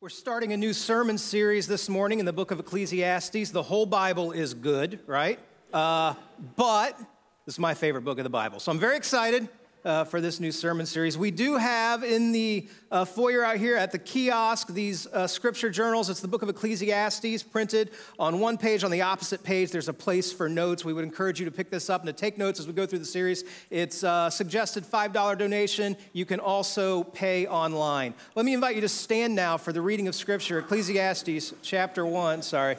We're starting a new sermon series this morning in the book of Ecclesiastes. The whole Bible is good, right? But this is my favorite book of the Bible. So I'm very excited for this new sermon series. We do have in the foyer out here at the kiosk these scripture journals. It's the book of Ecclesiastes printed on one page. On the opposite page, there's a place for notes. We would encourage you to pick this up and to take notes as we go through the series. It's a suggested $5 donation. You can also pay online. Let me invite you to stand now for the reading of scripture. Ecclesiastes chapter 1,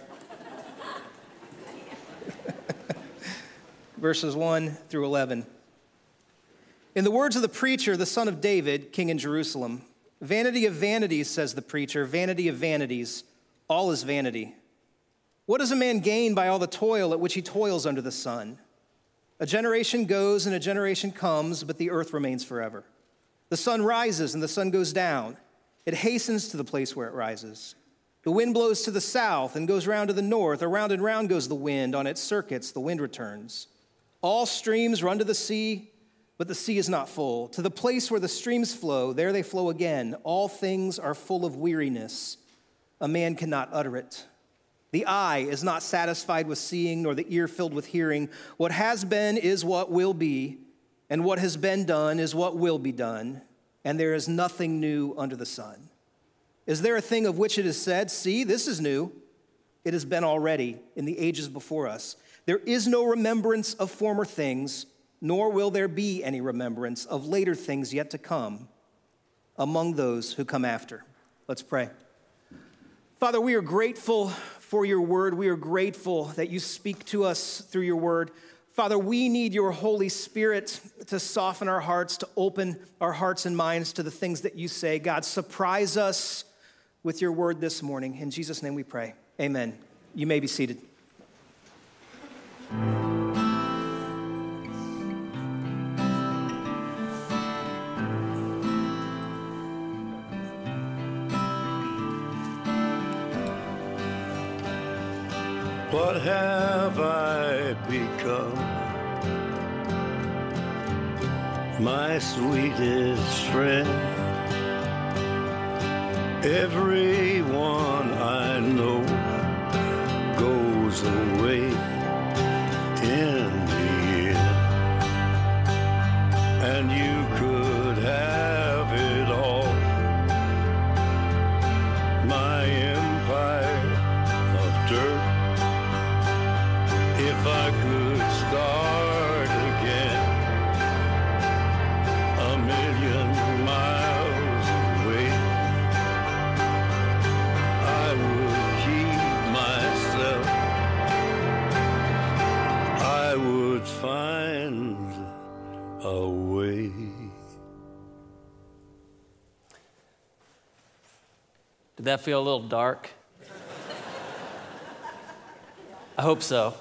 verses 1 through 11. In the words of the preacher, the son of David, king in Jerusalem, "Vanity of vanities," says the preacher, "vanity of vanities, all is vanity. What does a man gain by all the toil at which he toils under the sun? A generation goes and a generation comes, but the earth remains forever. The sun rises and the sun goes down. It hastens to the place where it rises. The wind blows to the south and goes round to the north. Around and round goes the wind. On its circuits, the wind returns. All streams run to the sea, but the sea is not full. To the place where the streams flow, there they flow again. All things are full of weariness. A man cannot utter it. The eye is not satisfied with seeing, nor the ear filled with hearing. What has been is what will be, and what has been done is what will be done, and there is nothing new under the sun. Is there a thing of which it is said, 'See, this is new'? It has been already in the ages before us. There is no remembrance of former things, nor will there be any remembrance of later things yet to come among those who come after." Let's pray. Father, we are grateful for your word. We are grateful that you speak to us through your word. Father, we need your Holy Spirit to soften our hearts, to open our hearts and minds to the things that you say. God, surprise us with your word this morning. In Jesus' name we pray. Amen. You may be seated. What have I become? My sweetest friend. Everyone I know goes away in the end. And you could have it all. My empire of dirt. If I could start again, a million miles away, I would keep myself. I would find a way. Did that feel a little dark? I hope so.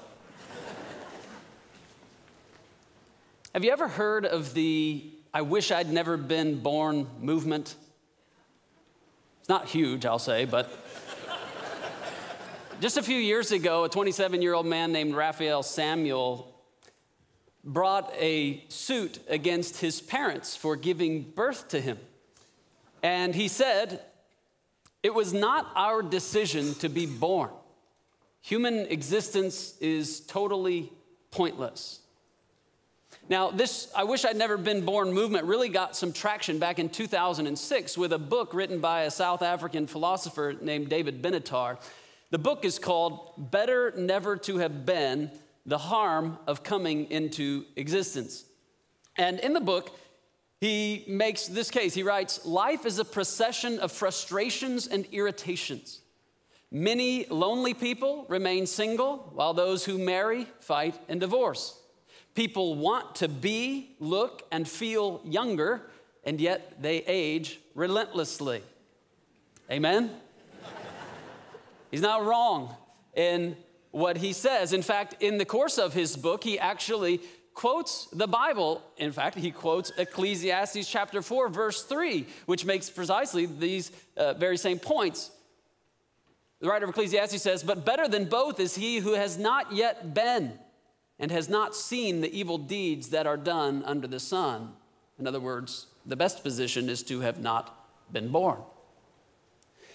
Have you ever heard of the "I wish I'd never been born" movement? It's not huge, I'll say, but just a few years ago, a 27-year-old man named Raphael Samuel brought a suit against his parents for giving birth to him. And he said, "It was not our decision to be born. Human existence is totally pointless." Now, this "I wish I'd never been born" movement really got some traction back in 2006 with a book written by a South African philosopher named David Benatar. The book is called "Better Never to Have Been: The Harm of Coming into Existence." And in the book, he makes this case. He writes, "Life is a procession of frustrations and irritations. Many lonely people remain single, while those who marry fight and divorce. People want to be, look, and feel younger, and yet they age relentlessly." Amen? He's not wrong in what he says. In fact, in the course of his book, he actually quotes the Bible. In fact, he quotes Ecclesiastes chapter 4, verse 3, which makes precisely these very same points. The writer of Ecclesiastes says, "But better than both is he who has not yet been, and has not seen the evil deeds that are done under the sun." In other words, the best position is to have not been born.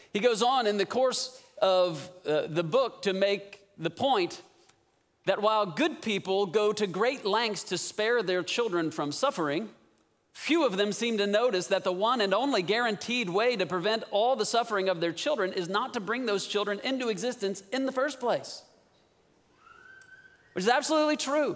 He goes on in the course of the book to make the point that while good people go to great lengths to spare their children from suffering, few of them seem to notice that the one and only guaranteed way to prevent all the suffering of their children is not to bring those children into existence in the first place. Which is absolutely true.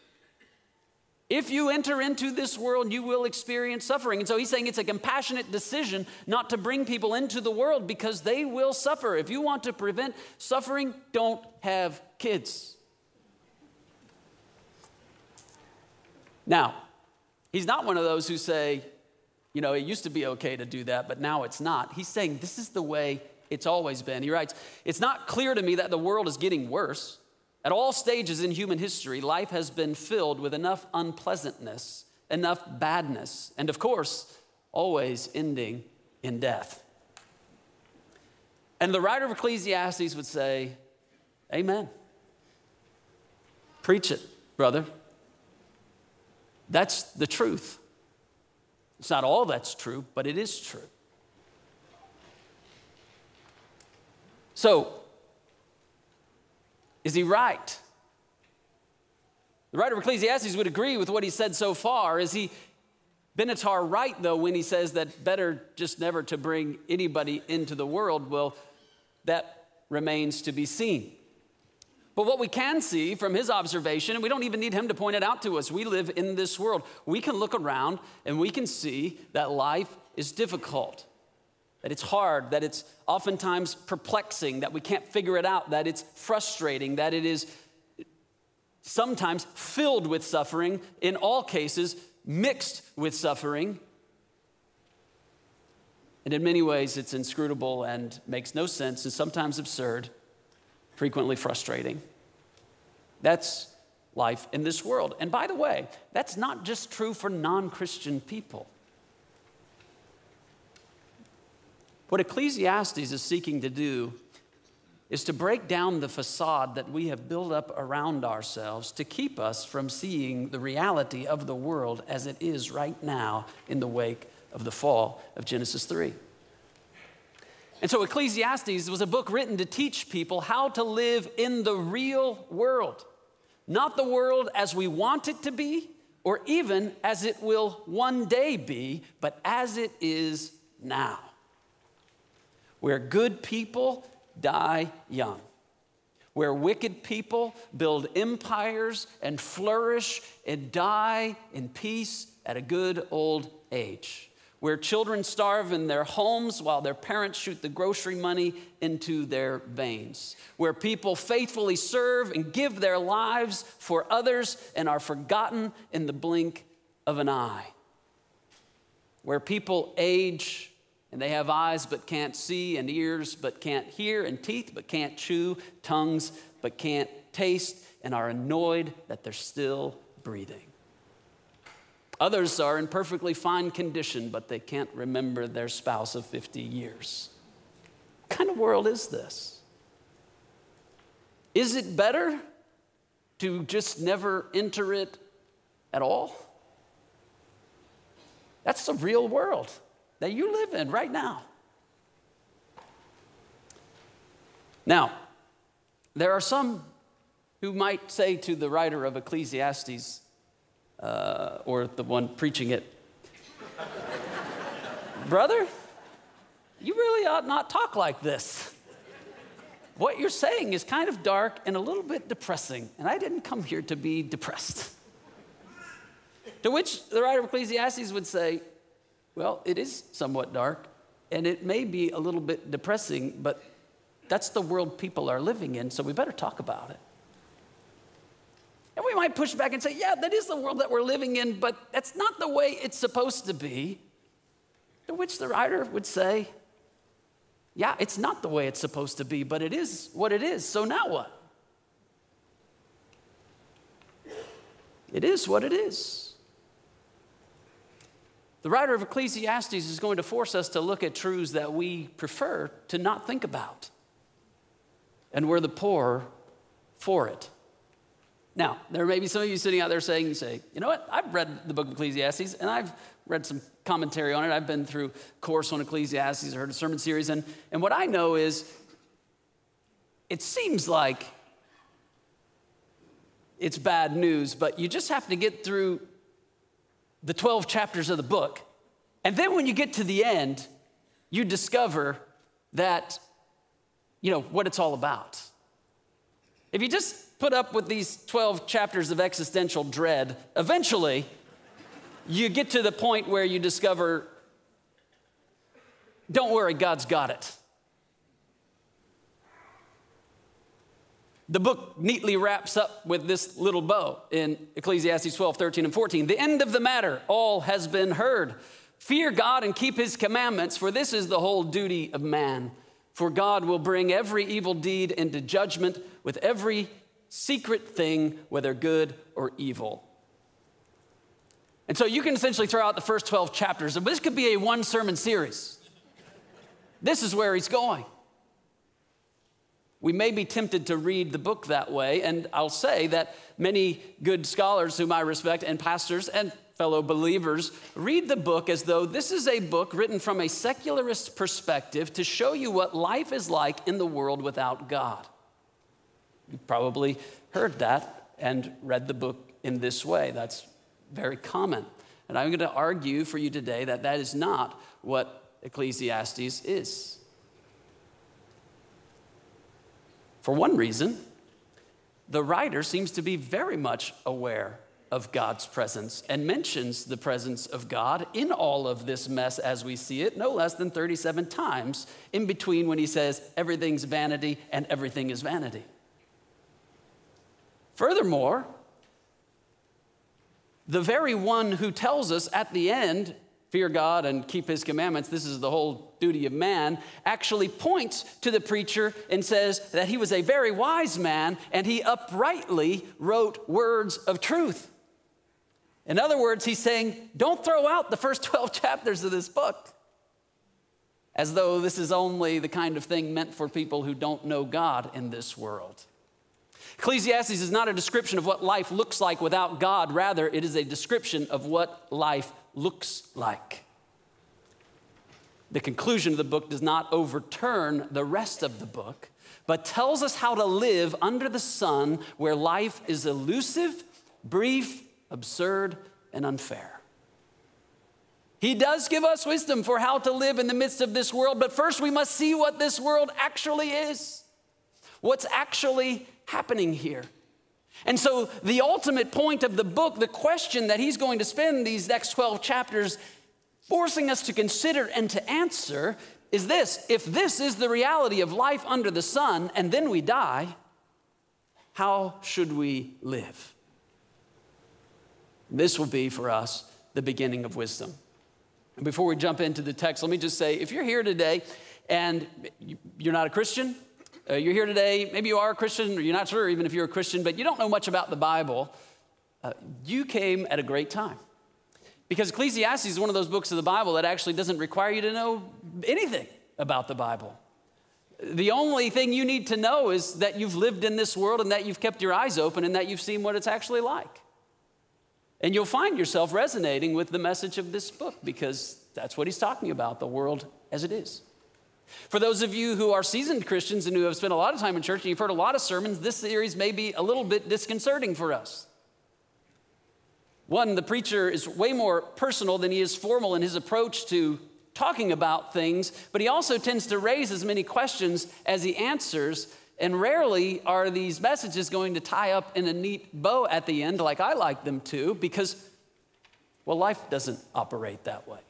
If you enter into this world, you will experience suffering. And so he's saying it's a compassionate decision not to bring people into the world because they will suffer. If you want to prevent suffering, don't have kids. Now, he's not one of those who say, you know, it used to be okay to do that, but now it's not. He's saying this is the way it's always been. He writes, it's not clear to me that the world is getting worse. At all stages in human history, life has been filled with enough unpleasantness, enough badness, and of course, always ending in death. And the writer of Ecclesiastes would say, amen. Preach it, brother. That's the truth. It's not all that's true, but it is true. So, is he right? The writer of Ecclesiastes would agree with what he said so far. Is he Benatar right, though, when he says that better just never to bring anybody into the world? Well, that remains to be seen. But what we can see from his observation, and we don't even need him to point it out to us, we live in this world. We can look around and we can see that life is difficult, that it's hard, that it's oftentimes perplexing, that we can't figure it out, that it's frustrating, that it is sometimes filled with suffering, in all cases mixed with suffering. And in many ways, it's inscrutable and makes no sense and sometimes absurd, frequently frustrating. That's life in this world. And by the way, that's not just true for non-Christian people. What Ecclesiastes is seeking to do is to break down the facade that we have built up around ourselves to keep us from seeing the reality of the world as it is right now in the wake of the fall of Genesis 3. And so Ecclesiastes was a book written to teach people how to live in the real world, not the world as we want it to be or even as it will one day be, but as it is now, where good people die young, where wicked people build empires and flourish and die in peace at a good old age, where children starve in their homes while their parents shoot the grocery money into their veins, where people faithfully serve and give their lives for others and are forgotten in the blink of an eye, where people age and they have eyes but can't see, and ears but can't hear, and teeth but can't chew, tongues but can't taste, and are annoyed that they're still breathing. Others are in perfectly fine condition, but they can't remember their spouse of 50 years. What kind of world is this? Is it better to just never enter it at all? That's the real world that you live in right now. Now, there are some who might say to the writer of Ecclesiastes, or the one preaching it, brother, you really ought not talk like this. What you're saying is kind of dark and a little bit depressing, and I didn't come here to be depressed. To which the writer of Ecclesiastes would say, well, it is somewhat dark, and it may be a little bit depressing, but that's the world people are living in, so we better talk about it. And we might push back and say, yeah, that is the world that we're living in, but that's not the way it's supposed to be. To which the writer would say, yeah, it's not the way it's supposed to be, but it is what it is, so now what? It is what it is. The writer of Ecclesiastes is going to force us to look at truths that we prefer to not think about. And we're the poorer for it. Now, there may be some of you sitting out there saying, you know what? I've read the book of Ecclesiastes, and I've read some commentary on it. I've been through a course on Ecclesiastes, I heard a sermon series, and what I know is it seems like it's bad news, but you just have to get through the 12 chapters of the book. And then when you get to the end, you discover that, what it's all about. If you just put up with these 12 chapters of existential dread, eventually you get to the point where you discover, don't worry, God's got it. The book neatly wraps up with this little bow in Ecclesiastes 12, 13, and 14. The end of the matter, all has been heard. Fear God and keep his commandments, for this is the whole duty of man. For God will bring every evil deed into judgment with every secret thing, whether good or evil. And so you can essentially throw out the first 12 chapters, but this could be a one sermon series. This is where he's going. We may be tempted to read the book that way, and I'll say that many good scholars whom I respect and pastors and fellow believers read the book as though this is a book written from a secularist perspective to show you what life is like in the world without God. You've probably heard that and read the book in this way. That's very common. And I'm going to argue for you today that that is not what Ecclesiastes is. For one reason, the writer seems to be very much aware of God's presence and mentions the presence of God in all of this mess as we see it, no less than 37 times in between when he says everything's vanity and everything is vanity. Furthermore, the very one who tells us at the end, fear God and keep his commandments, this is the whole duty of man, actually points to the preacher and says that he was a very wise man and he uprightly wrote words of truth. In other words, he's saying, don't throw out the first 12 chapters of this book as though this is only the kind of thing meant for people who don't know God in this world. Ecclesiastes is not a description of what life looks like without God. Rather, it is a description of what life looks like. The conclusion of the book does not overturn the rest of the book, but tells us how to live under the sun where life is elusive, brief, absurd, and unfair. He does give us wisdom for how to live in the midst of this world, but first we must see what this world actually is. What's actually happening here. And so the ultimate point of the book, the question that he's going to spend these next 12 chapters forcing us to consider and to answer is this: if this is the reality of life under the sun and then we die, how should we live? This will be for us the beginning of wisdom. And before we jump into the text, let me just say, if you're here today and you're not a Christian, you're here today, maybe you are a Christian, or you're not sure even if you're a Christian, but you don't know much about the Bible, you came at a great time. Because Ecclesiastes is one of those books of the Bible that actually doesn't require you to know anything about the Bible. The only thing you need to know is that you've lived in this world and that you've kept your eyes open and that you've seen what it's actually like. And you'll find yourself resonating with the message of this book because that's what he's talking about, the world as it is. For those of you who are seasoned Christians and who have spent a lot of time in church and you've heard a lot of sermons, this series may be a little bit disconcerting for us. One, the preacher is way more personal than he is formal in his approach to talking about things, but he also tends to raise as many questions as he answers, and rarely are these messages going to tie up in a neat bow at the end like I like them to, because, well, life doesn't operate that way.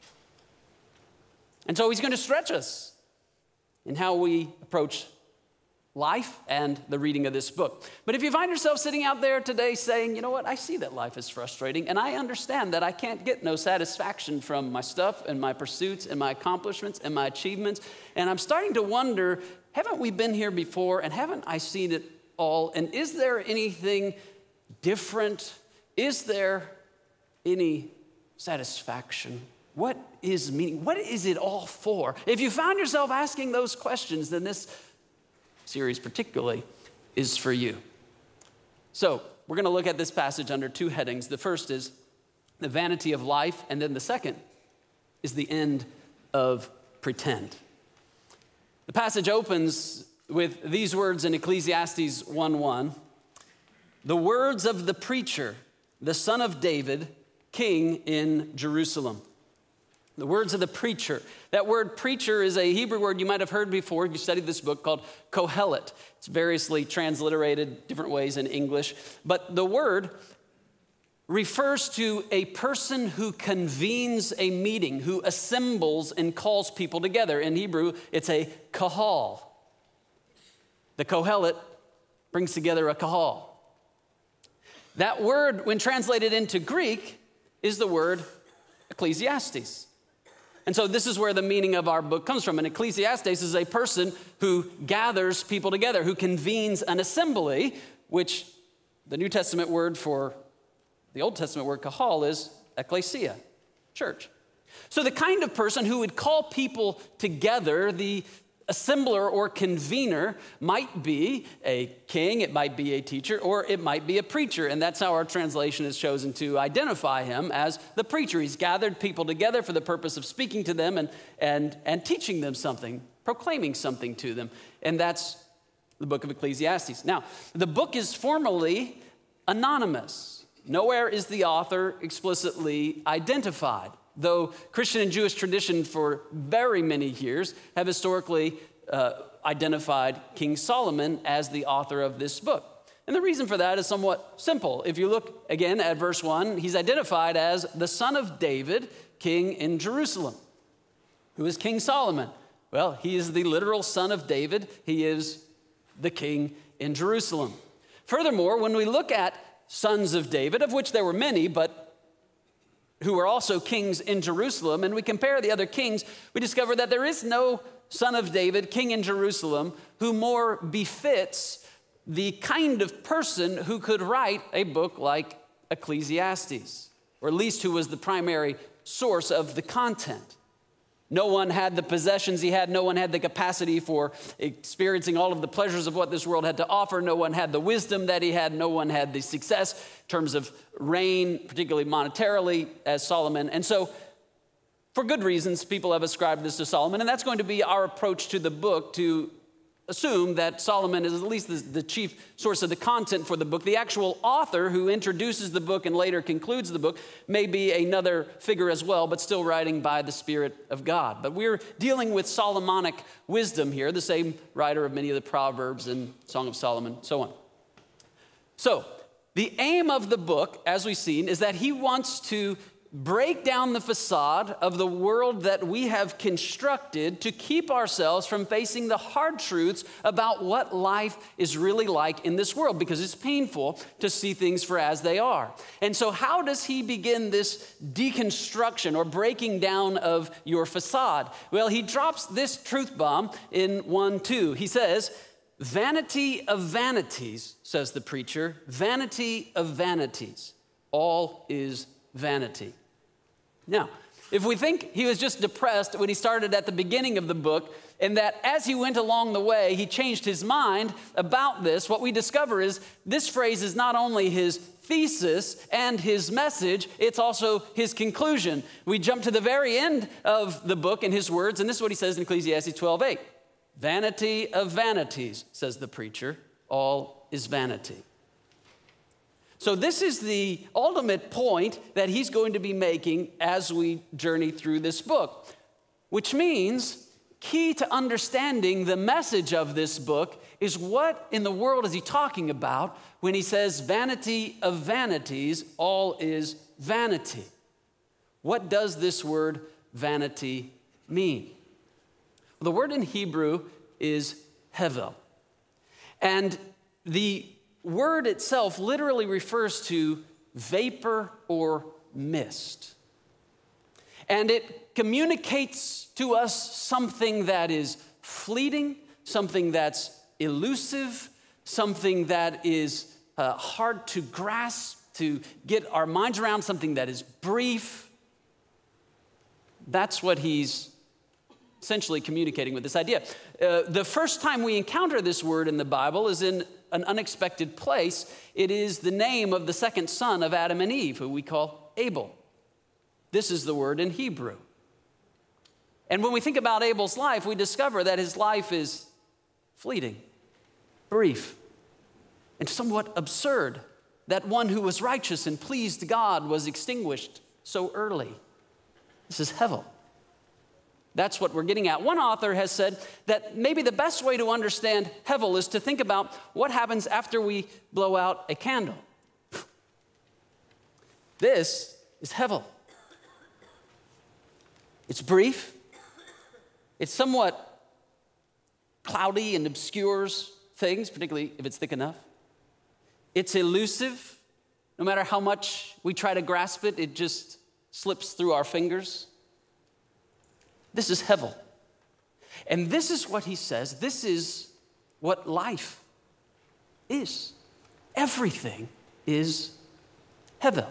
And so he's going to stretch us in how we approach life and the reading of this book. But if you find yourself sitting out there today saying, you know what, I see that life is frustrating, and I understand that I can't get no satisfaction from my stuff and my pursuits and my accomplishments and my achievements, and I'm starting to wonder, haven't we been here before, and haven't I seen it all, and is there anything different? Is there any satisfaction? What is meaning? What is it all for? If you found yourself asking those questions, then this series particularly is for you. So we're going to look at this passage under two headings. The first is the vanity of life, and then the second is the end of pretend. The passage opens with these words in Ecclesiastes 1:1. The words of the preacher, the son of David, king in Jerusalem. The words of the preacher. That word preacher is a Hebrew word you might have heard before if you studied this book, called kohelet. It's variously transliterated different ways in English. But the word refers to a person who convenes a meeting, who assembles and calls people together. In Hebrew, it's a kahal. The kohelet brings together a kahal. That word, when translated into Greek, is the word Ecclesiastes. And so this is where the meaning of our book comes from. And Ecclesiastes is a person who gathers people together, who convenes an assembly, which the New Testament word for the Old Testament word kahal is ecclesia, church. So the kind of person who would call people together, the assembler or convener, might be a king, it might be a teacher, or it might be a preacher. And that's how our translation has chosen to identify him as the preacher. He's gathered people together for the purpose of speaking to them and teaching them something, proclaiming something to them. And that's the book of Ecclesiastes. Now, the book is formally anonymous. Nowhere is the author explicitly identified, though Christian and Jewish tradition for very many years have historically identified King Solomon as the author of this book. And the reason for that is somewhat simple. If you look again at verse 1, he's identified as the son of David, king in Jerusalem. Who is King Solomon? Well, he is the literal son of David. He is the king in Jerusalem. Furthermore, when we look at sons of David, of which there were many, but who were also kings in Jerusalem, and we compare the other kings, we discover that there is no son of David, king in Jerusalem, who more befits the kind of person who could write a book like Ecclesiastes, or at least who was the primary source of the content. No one had the possessions he had. No one had the capacity for experiencing all of the pleasures of what this world had to offer. No one had the wisdom that he had. No one had the success in terms of reign, particularly monetarily, as Solomon. And so, for good reasons, people have ascribed this to Solomon. And that's going to be our approach to the book, to assume that Solomon is at least the chief source of the content for the book. The actual author who introduces the book and later concludes the book may be another figure as well, but still writing by the Spirit of God. But we're dealing with Solomonic wisdom here, the same writer of many of the Proverbs and Song of Solomon, so on. So, the aim of the book, as we've seen, is that he wants to break down the facade of the world that we have constructed to keep ourselves from facing the hard truths about what life is really like in this world, because it's painful to see things for as they are. And so how does he begin this deconstruction or breaking down of your facade? Well, he drops this truth bomb in 1:2. He says, "Vanity of vanities," says the preacher, "vanity of vanities, all is vanity." Now, if we think he was just depressed when he started at the beginning of the book, and that as he went along the way, he changed his mind about this, what we discover is this phrase is not only his thesis and his message, it's also his conclusion. We jump to the very end of the book in his words, and this is what he says in Ecclesiastes 12:8. "Vanity of vanities," says the preacher, "all is vanity." So this is the ultimate point that he's going to be making as we journey through this book, which means key to understanding the message of this book is what in the world is he talking about when he says vanity of vanities, all is vanity. What does this word vanity mean? Well, the word in Hebrew is hevel. And the word itself literally refers to vapor or mist. And it communicates to us something that is fleeting, something that's elusive, something that is hard to grasp, to get our minds around, something that is brief. That's what he's essentially communicating with this idea. The first time we encounter this word in the Bible is in an unexpected place. It is the name of the second son of Adam and Eve, who we call Abel. This is the word in Hebrew. And when we think about Abel's life, we discover that his life is fleeting, brief, and somewhat absurd. That one who was righteous and pleased God was extinguished so early. This is hevel. That's what we're getting at. One author has said that maybe the best way to understand hevel is to think about what happens after we blow out a candle. This is hevel. It's brief. It's somewhat cloudy and obscures things, particularly if it's thick enough. It's elusive. No matter how much we try to grasp it, it just slips through our fingers. This is hevel. And this is what he says. This is what life is. Everything is hevel.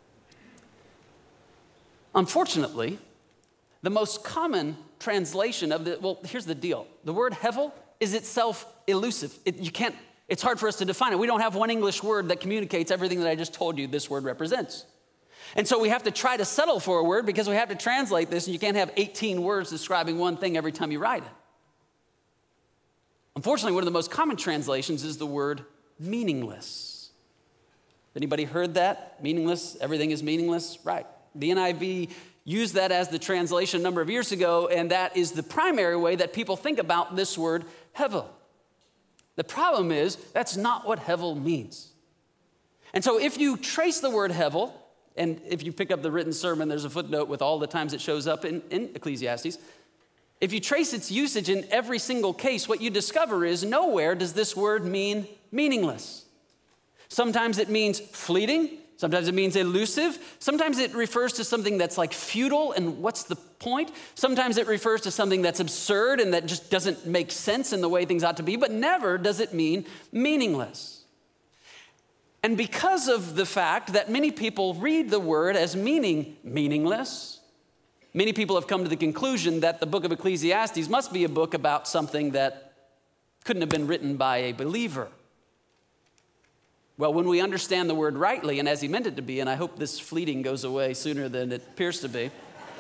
Unfortunately, the most common translation of here's the deal. The word hevel is itself elusive. It's hard for us to define it. We don't have one English word that communicates everything that I just told you this word represents. And so we have to try to settle for a word because we have to translate this, and you can't have 18 words describing one thing every time you write it. Unfortunately, one of the most common translations is the word meaningless. Anybody heard that? Meaningless, everything is meaningless? Right. The NIV used that as the translation a number of years ago, and that is the primary way that people think about this word hevel. The problem is, that's not what hevel means. And so if you trace the word hevel, and if you pick up the written sermon, there's a footnote with all the times it shows up in Ecclesiastes. If you trace its usage in every single case, what you discover is nowhere does this word mean meaningless. Sometimes it means fleeting. Sometimes it means elusive. Sometimes it refers to something that's like futile, and what's the point? Sometimes it refers to something that's absurd and that just doesn't make sense in the way things ought to be, but never does it mean meaningless. And because of the fact that many people read the word as meaning meaningless, many people have come to the conclusion that the book of Ecclesiastes must be a book about something that couldn't have been written by a believer. Well, when we understand the word rightly and as he meant it to be, and I hope this fleeting goes away sooner than it appears to be.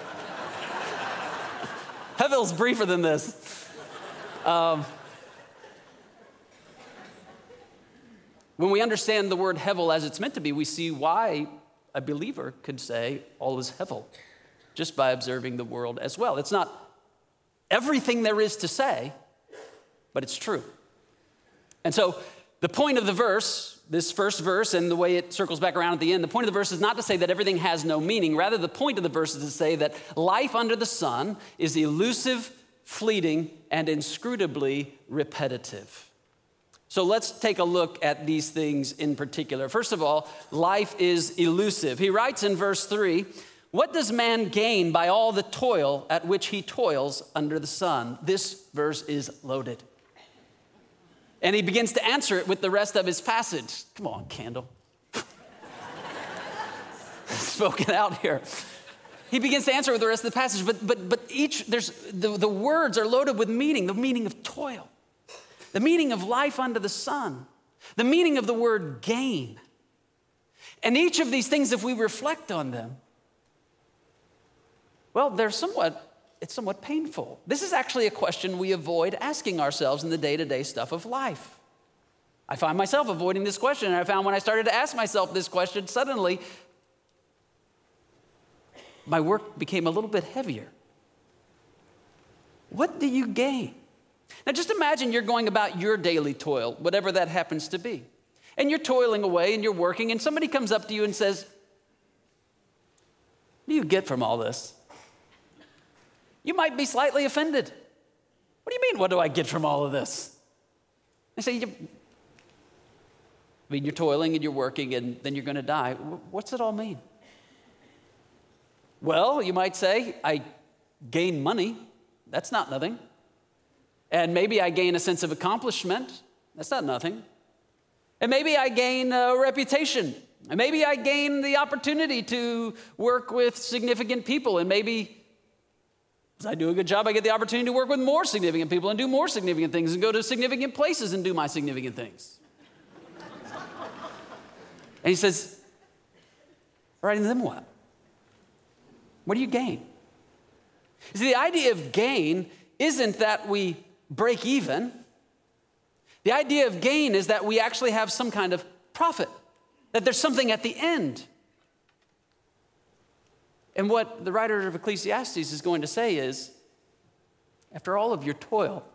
Hevel's briefer than this. When we understand the word hevel as it's meant to be, we see why a believer could say all is hevel just by observing the world as well. It's not everything there is to say, but it's true. And so the point of the verse, this first verse and the way it circles back around at the end, the point of the verse is not to say that everything has no meaning. Rather, the point of the verse is to say that life under the sun is elusive, fleeting, and inscrutably repetitive. So let's take a look at these things in particular. First of all, life is elusive. He writes in verse 3, "What does man gain by all the toil at which he toils under the sun?" This verse is loaded. And he begins to answer it with the rest of his passage. Come on, candle. Spoken out here. He begins to answer it with the rest of the passage, but each, the words are loaded with meaning, the meaning of toil, the meaning of life under the sun, the meaning of the word gain. And each of these things, if we reflect on them, well, it's somewhat painful. This is actually a question we avoid asking ourselves in the day-to-day stuff of life. I find myself avoiding this question, and I found when I started to ask myself this question, suddenly my work became a little bit heavier. What do you gain? Now just imagine you're going about your daily toil, whatever that happens to be. And you're toiling away and you're working, and somebody comes up to you and says, "What do you get from all this?" You might be slightly offended. "What do you mean, what do I get from all of this?" I say, you're toiling and you're working and then you're going to die. What's it all mean? Well, you might say, I gain money. That's not nothing. And maybe I gain a sense of accomplishment. That's not nothing. And maybe I gain a reputation. And maybe I gain the opportunity to work with significant people. And maybe as I do a good job, I get the opportunity to work with more significant people and do more significant things and go to significant places and do my significant things. And he says, all right, and then what? What do you gain? You see, the idea of gain isn't that we break even. The idea of gain is that we actually have some kind of profit, that there's something at the end. And what the writer of Ecclesiastes is going to say is, after all of your toil,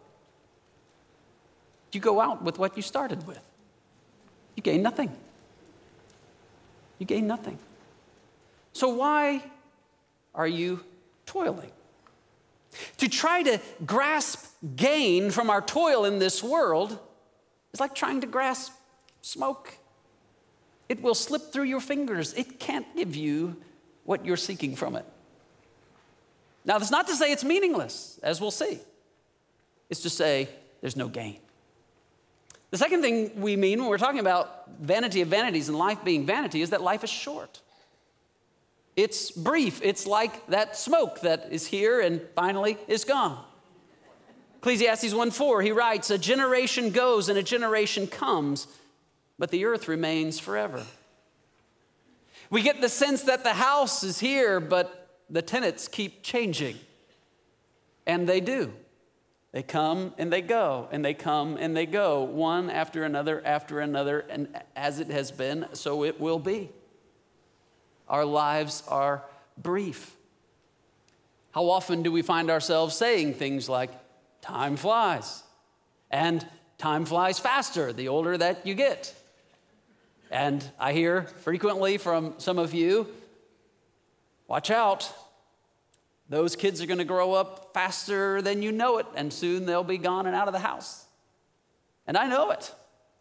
you go out with what you started with. You gain nothing. You gain nothing. So why are you toiling? To try to grasp gain from our toil in this world is like trying to grasp smoke. It will slip through your fingers. It can't give you what you're seeking from it. Now, that's not to say it's meaningless, as we'll see. It's to say there's no gain. The second thing we mean when we're talking about vanity of vanities and life being vanity is that life is short. It's brief. It's like that smoke that is here and finally is gone. Ecclesiastes 1:4, he writes, a generation goes and a generation comes, but the earth remains forever. We get the sense that the house is here, but the tenants keep changing. And they do. They come and they go, and they come and they go, one after another, and as it has been, so it will be. Our lives are brief. How often do we find ourselves saying things like, time flies, and time flies faster the older that you get? And I hear frequently from some of you, watch out, those kids are going to grow up faster than you know it, and soon they'll be gone and out of the house. And I know it.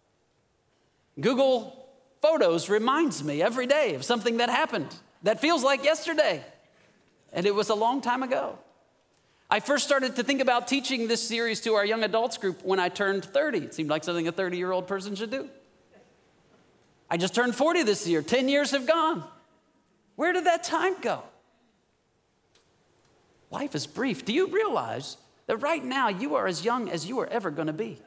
Google Photos reminds me every day of something that happened that feels like yesterday, and it was a long time ago. I first started to think about teaching this series to our young adults group when I turned 30. It seemed like something a 30-year-old person should do. I just turned 40 this year. 10 years have gone. Where did that time go? Life is brief. Do you realize that right now you are as young as you are ever going to be?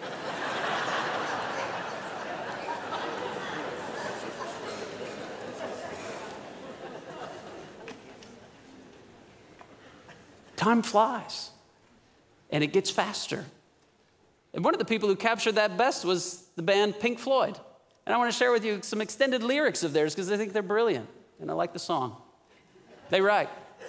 Time flies, and it gets faster. And one of the people who captured that best was the band Pink Floyd. And I want to share with you some extended lyrics of theirs because I think they're brilliant, and I like the song. They write,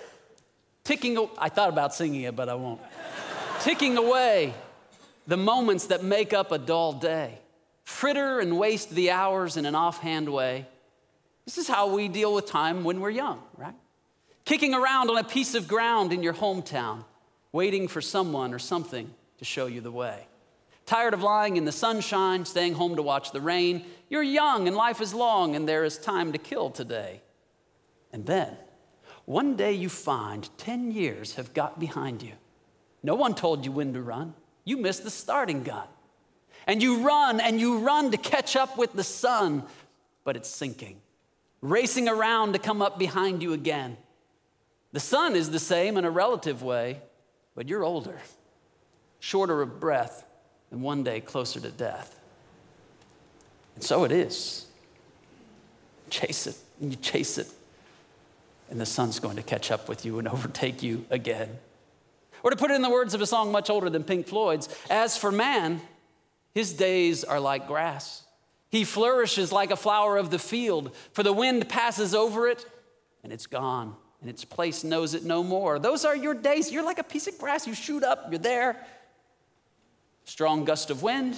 I thought about singing it, but I won't. Ticking away the moments that make up a dull day, fritter and waste the hours in an offhand way. This is how we deal with time when we're young, right? Kicking around on a piece of ground in your hometown, waiting for someone or something to show you the way. Tired of lying in the sunshine, staying home to watch the rain. You're young and life is long and there is time to kill today. And then, one day you find 10 years have got behind you. No one told you when to run. You missed the starting gun. And you run to catch up with the sun, but it's sinking, racing around to come up behind you again. The sun is the same in a relative way, but you're older, shorter of breath, and one day closer to death. And so it is. Chase it, and you chase it, and the sun's going to catch up with you and overtake you again. Or to put it in the words of a song much older than Pink Floyd's, as for man, his days are like grass. He flourishes like a flower of the field, for the wind passes over it, and it's gone. And its place knows it no more. Those are your days. You're like a piece of grass. You shoot up, you're there. Strong gust of wind,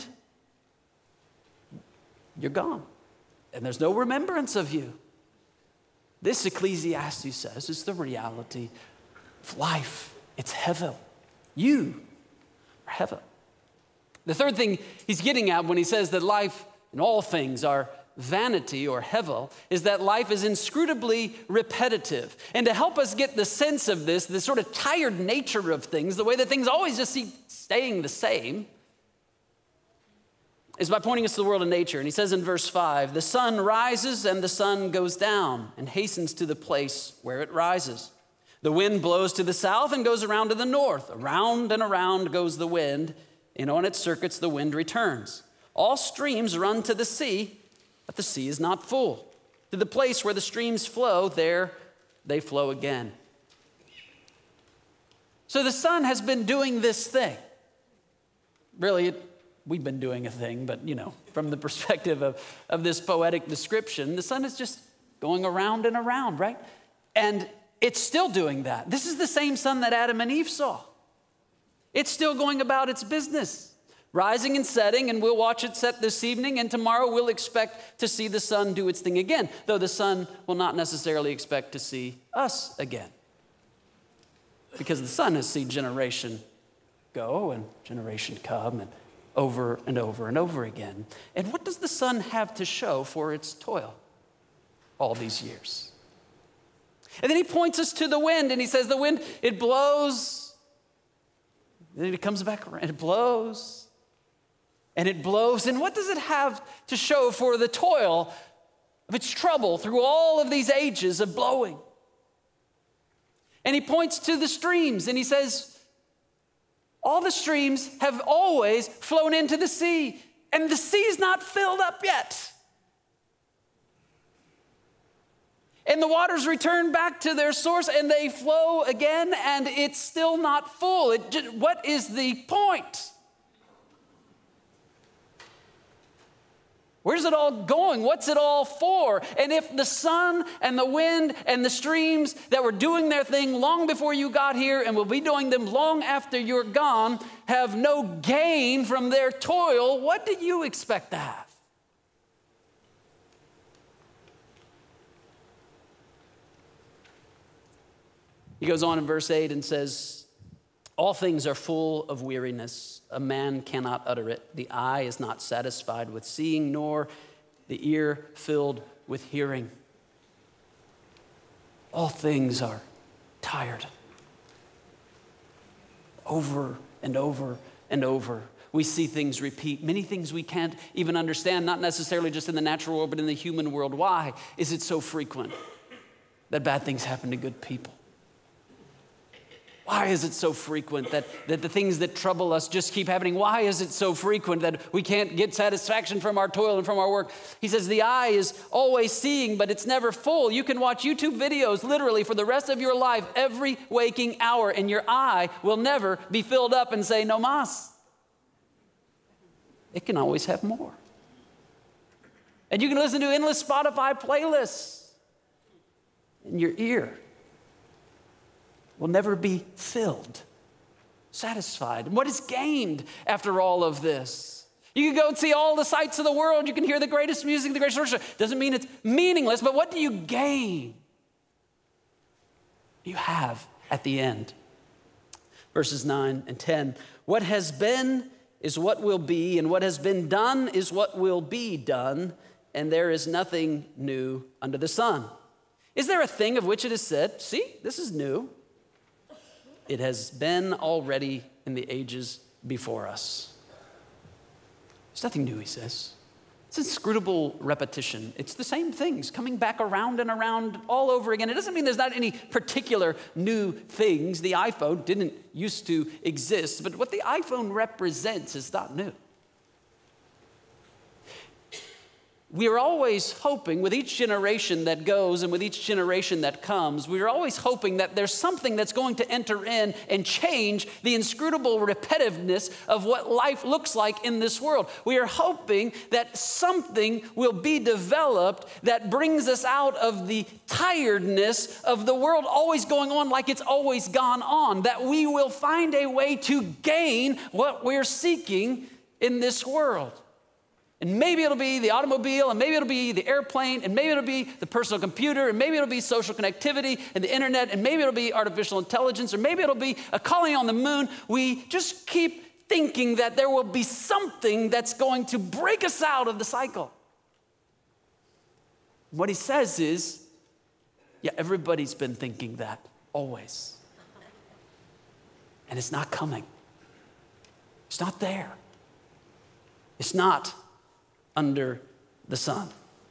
you're gone. And there's no remembrance of you. This, Ecclesiastes says, is the reality of life. It's hevel. You are hevel. The third thing he's getting at when he says that life and all things are vanity or hevel is that life is inscrutably repetitive. And to help us get the sense of this sort of tired nature of things, the way that things always just seem staying the same, is by pointing us to the world of nature. And he says in verse 5, the sun rises and the sun goes down and hastens to the place where it rises. The wind blows to the south and goes around to the north. Around and around goes the wind, and on its circuits the wind returns. All streams run to the sea, but the sea is not full. To the place where the streams flow, there they flow again. So the sun has been doing this thing. Really, we've been doing a thing, but from the perspective of this poetic description, the sun is just going around and around, right? And it's still doing that. This is the same sun that Adam and Eve saw. It's still going about its business, rising and setting, and we'll watch it set this evening, and tomorrow we'll expect to see the sun do its thing again, though the sun will not necessarily expect to see us again. Because the sun has seen generation go and generation come and over and over and over again. And what does the sun have to show for its toil all these years? And then he points us to the wind, and he says the wind, it blows, then it comes back around, it blows, and it blows. And what does it have to show for the toil of its trouble through all of these ages of blowing? And he points to the streams, and he says, all the streams have always flown into the sea, and the sea's not filled up yet. And the waters return back to their source, and they flow again, and it's still not full. What is the point? Where's it all going? What's it all for? And if the sun and the wind and the streams that were doing their thing long before you got here and will be doing them long after you're gone have no gain from their toil, what do you expect to have? He goes on in verse 8 and says, all things are full of weariness. A man cannot utter it. The eye is not satisfied with seeing, nor the ear filled with hearing. All things are tired. Over and over and over. We see things repeat, many things we can't even understand, not necessarily just in the natural world, but in the human world. Why is it so frequent that bad things happen to good people? Why is it so frequent that the things that trouble us just keep happening? Why is it so frequent that we can't get satisfaction from our toil and from our work? He says the eye is always seeing, but it's never full. You can watch YouTube videos literally for the rest of your life, every waking hour, and your eye will never be filled up and say, no mas. It can always have more. And you can listen to endless Spotify playlists, and your ear will never be filled, satisfied. And what is gained after all of this? You can go and see all the sights of the world. You can hear the greatest music, the greatest worship. Doesn't mean it's meaningless, but what do you gain? You have at the end. Verses 9 and 10. What has been is what will be, and what has been done is what will be done, and there is nothing new under the sun. Is there a thing of which it is said, see, this is new? It has been already in the ages before us. There's nothing new, he says. It's inscrutable repetition. It's the same things coming back around and around all over again. It doesn't mean there's not any particular new things. The iPhone didn't used to exist, but what the iPhone represents is not new. We are always hoping, with each generation that goes and with each generation that comes, we are always hoping that there's something that's going to enter in and change the inscrutable repetitiveness of what life looks like in this world. We are hoping that something will be developed that brings us out of the tiredness of the world always going on like it's always gone on, that we will find a way to gain what we're seeking in this world. And maybe it'll be the automobile, and maybe it'll be the airplane, and maybe it'll be the personal computer, and maybe it'll be social connectivity and the internet, and maybe it'll be artificial intelligence, or maybe it'll be a colony on the moon. We just keep thinking that there will be something that's going to break us out of the cycle. What he says is, yeah, everybody's been thinking that always. And it's not coming. It's not there. It's not under the sun.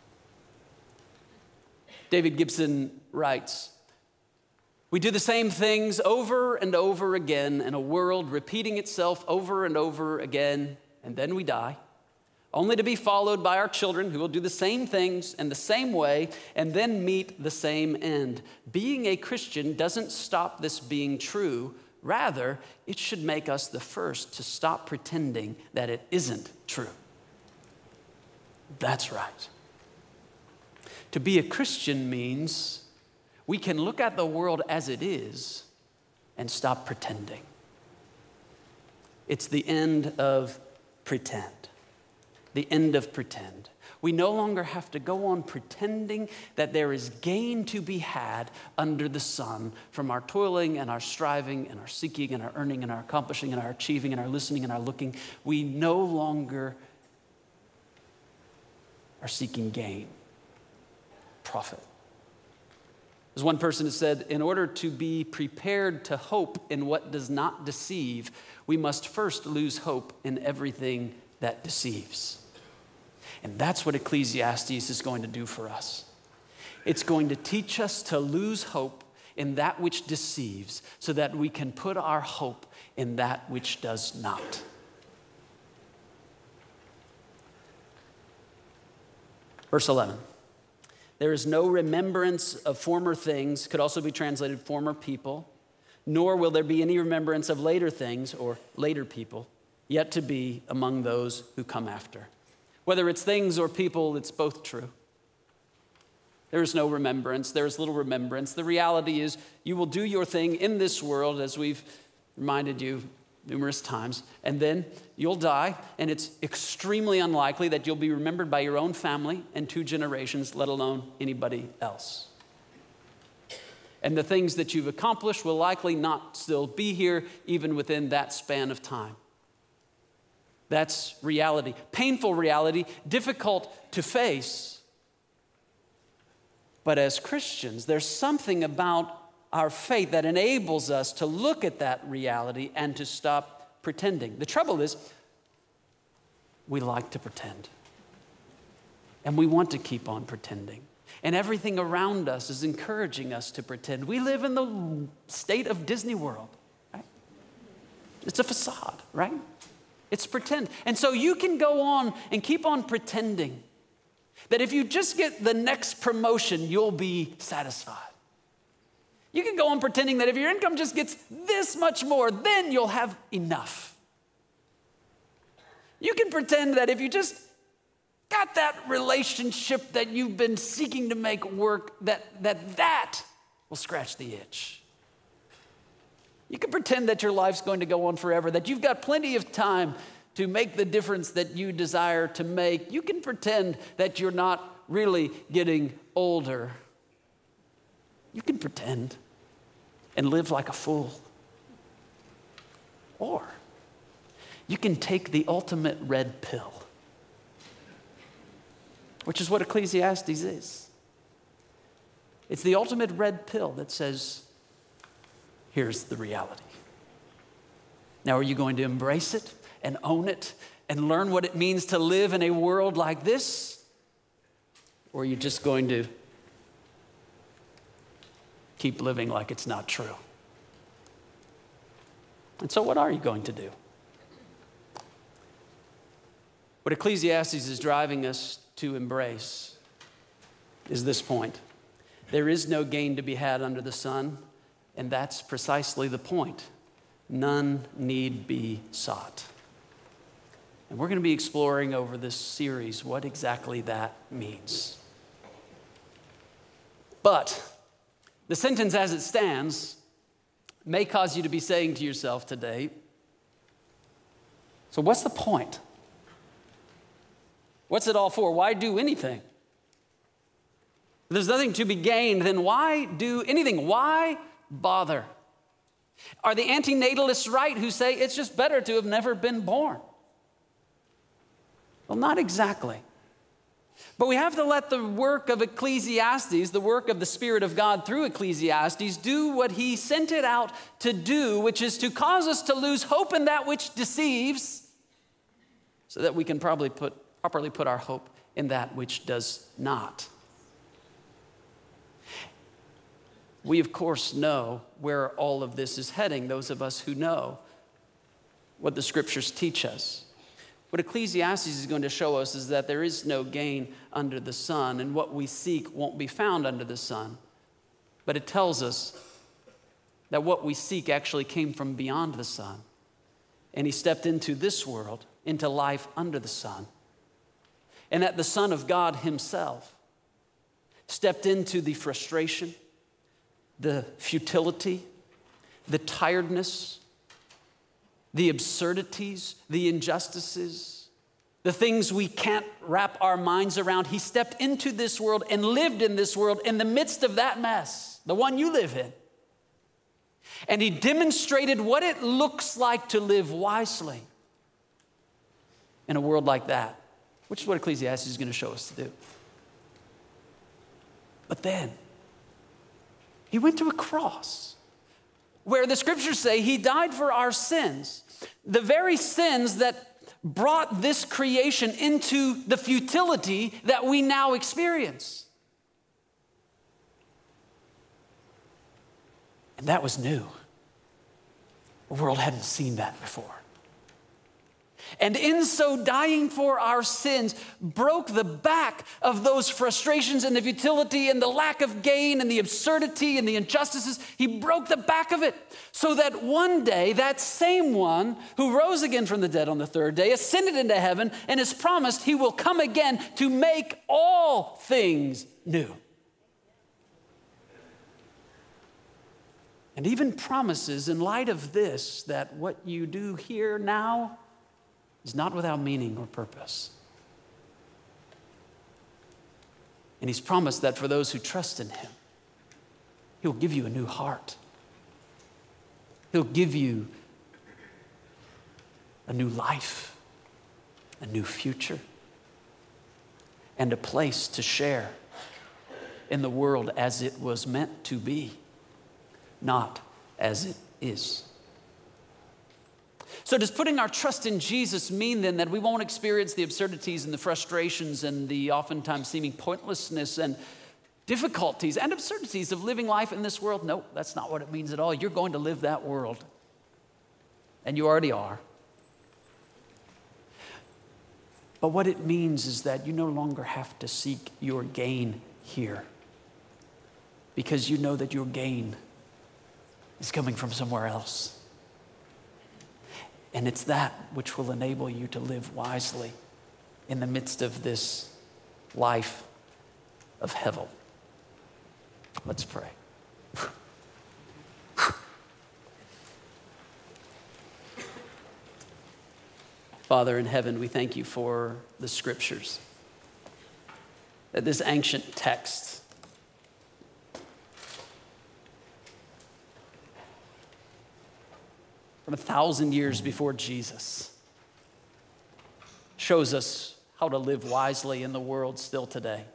David Gibson writes, we do the same things over and over again in a world repeating itself over and over again, and then we die. only to be followed by our children who will do the same things in the same way and then meet the same end. Being a Christian doesn't stop this being true. Rather, it should make us the first to stop pretending that it isn't true. That's right. To be a Christian means we can look at the world as it is and stop pretending. It's the end of pretend. The end of pretend. We no longer have to go on pretending that there is gain to be had under the sun from our toiling and our striving and our seeking and our earning and our accomplishing and our achieving and our listening and our looking. We no longer are seeking gain, profit. As one person has said, in order to be prepared to hope in what does not deceive, we must first lose hope in everything that deceives. And that's what Ecclesiastes is going to do for us. It's going to teach us to lose hope in that which deceives so that we can put our hope in that which does not. Verse 11. There is no remembrance of former things, could also be translated former people, nor will there be any remembrance of later things or later people, yet to be among those who come after. Whether it's things or people, it's both true. There is no remembrance. There is little remembrance. The reality is you will do your thing in this world, as we've reminded you numerous times, and then you'll die, and it's extremely unlikely that you'll be remembered by your own family and 2 generations, let alone anybody else. And the things that you've accomplished will likely not still be here, even within that span of time. That's reality. Painful reality, difficult to face. But as Christians, there's something about our faith that enables us to look at that reality and to stop pretending. The trouble is, we like to pretend. And we want to keep on pretending. And everything around us is encouraging us to pretend. We live in the state of Disney World, right? It's a facade, right? It's pretend. And so you can go on and keep on pretending that if you just get the next promotion, you'll be satisfied. You can go on pretending that if your income just gets this much more, then you'll have enough. You can pretend that if you just got that relationship that you've been seeking to make work, that will scratch the itch. You can pretend that your life's going to go on forever, that you've got plenty of time to make the difference that you desire to make. You can pretend that you're not really getting older. You can pretend and live like a fool. Or you can take the ultimate red pill, which is what Ecclesiastes is. It's the ultimate red pill that says, here's the reality. Now, are you going to embrace it and own it and learn what it means to live in a world like this? Or are you just going to keep living like it's not true? And so what are you going to do? What Ecclesiastes is driving us to embrace is this point. There is no gain to be had under the sun, and that's precisely the point. None need be sought. And we're going to be exploring over this series what exactly that means. But the sentence as it stands may cause you to be saying to yourself today, so what's the point? What's it all for? Why do anything? If there's nothing to be gained, then why do anything? Why bother? Are the antinatalists right who say it's just better to have never been born? Well, not exactly. But we have to let the work of Ecclesiastes, the work of the Spirit of God through Ecclesiastes, do what he sent it out to do, which is to cause us to lose hope in that which deceives, so that we can properly put our hope in that which does not. We, of course, know where all of this is heading, those of us who know what the Scriptures teach us. What Ecclesiastes is going to show us is that there is no gain under the sun, and what we seek won't be found under the sun. But it tells us that what we seek actually came from beyond the sun. And he stepped into this world, into life under the sun. And that the Son of God himself stepped into the frustration, the futility, the tiredness, the absurdities, the injustices, the things we can't wrap our minds around. He stepped into this world and lived in this world in the midst of that mess, the one you live in. And he demonstrated what it looks like to live wisely in a world like that, which is what Ecclesiastes is going to show us to do. But then he went to a cross where the scriptures say he died for our sins, the very sins that brought this creation into the futility that we now experience. And that was new. The world hadn't seen that before. And in so dying for our sins, broke the back of those frustrations and the futility and the lack of gain and the absurdity and the injustices. He broke the back of it so that one day that same one who rose again from the dead on the third day ascended into heaven and has promised he will come again to make all things new. And even promises in light of this that what you do here now is not without meaning or purpose. And he's promised that for those who trust in him, he'll give you a new heart. He'll give you a new life, a new future, and a place to share in the world as it was meant to be, not as it is. So does putting our trust in Jesus mean then that we won't experience the absurdities and the frustrations and the oftentimes seeming pointlessness and difficulties and absurdities of living life in this world? No, that's not what it means at all. You're going to live that world. And you already are. But what it means is that you no longer have to seek your gain here, because you know that your gain is coming from somewhere else. And it's that which will enable you to live wisely in the midst of this life of hevel. Let's pray. Father in heaven, we thank you for the scriptures, that this ancient text from 1,000 years before Jesus shows us how to live wisely in the world still today.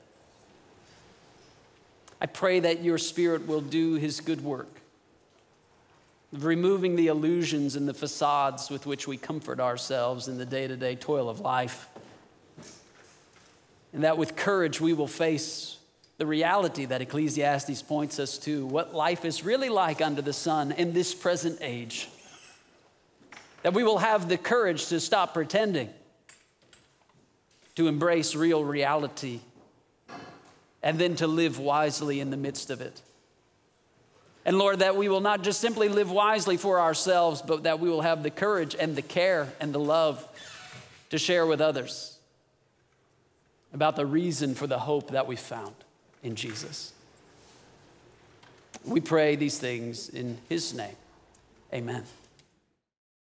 I pray that your Spirit will do his good work of removing the illusions and the facades with which we comfort ourselves in the day-to-day toil of life, and that with courage we will face the reality that Ecclesiastes points us to, what life is really like under the sun in this present age. That we will have the courage to stop pretending, to embrace real reality, and then to live wisely in the midst of it. And Lord, that we will not just simply live wisely for ourselves, but that we will have the courage and the care and the love to share with others about the reason for the hope that we found in Jesus. We pray these things in his name. Amen.